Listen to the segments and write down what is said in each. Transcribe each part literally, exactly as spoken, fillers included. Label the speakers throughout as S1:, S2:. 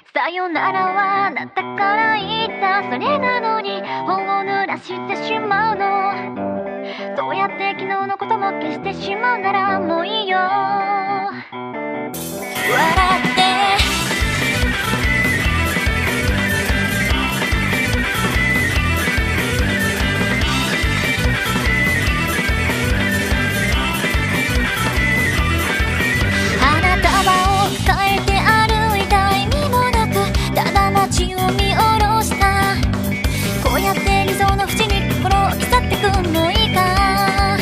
S1: さよならはあなたから言ったそれなのに本を濡らしてしまうの。そうやって昨日のことも消してしまうならもういいよ。笑って花束を抱えて歩いた意味もなくただ街を見下ろした。こうやって理想の淵に心を刻ってくもういいか。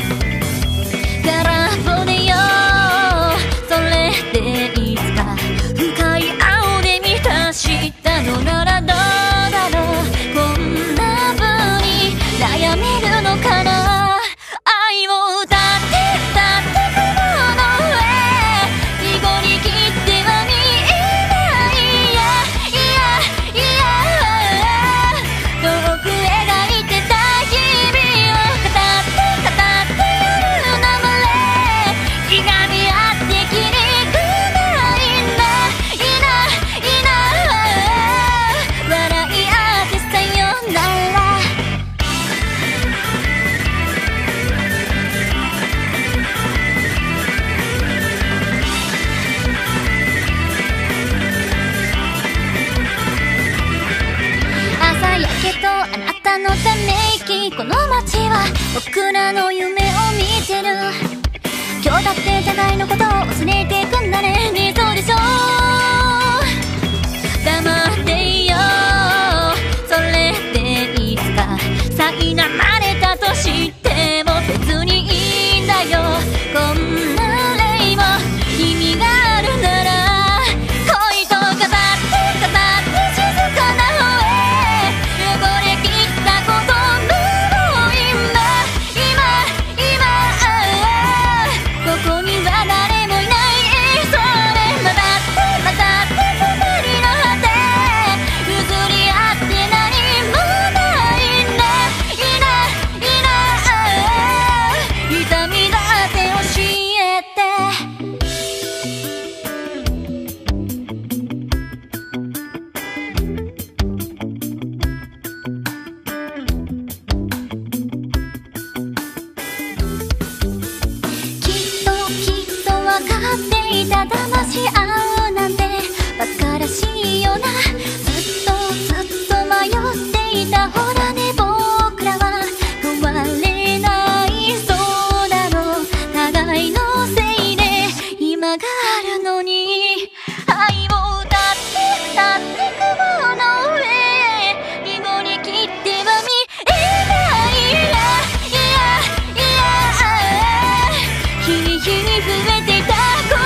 S1: 空っぽでよそれでいつか深い青で満たしたのならどうだろう。こんな風に悩めるのかな。愛を歌って歌って雲の上濁りきっては見えない。いやいやいや遠く描いてた日々を語って語って夜の群れいがみ合ってきにくないんだ。いないない笑い合ってさよなら。朝焼けとあなたのため息この街は僕らの夢を見てる。今日だって互いのことを忘れていくんだね。ねえそうでしょ。黙っていいよそれでいつか苛まれたとしても別にいいんだよ。こんな例も意味があるなら恋と語って語って静かな方へ汚れきったこともういいんだ。今今ここには誰もいない。それまたってまたって二人の果て譲り合って何もないんだ。いないいない痛みだって教えて。きっときっとわかっていた騙し合うなんてバカらしいよな。ずっとずっと迷っていたほらね僕らは変われないそうだろう。互いのせいで今があるのに愛を歌って歌って雲の上濁りきっては見えない。いやいやいや日に日に増えていた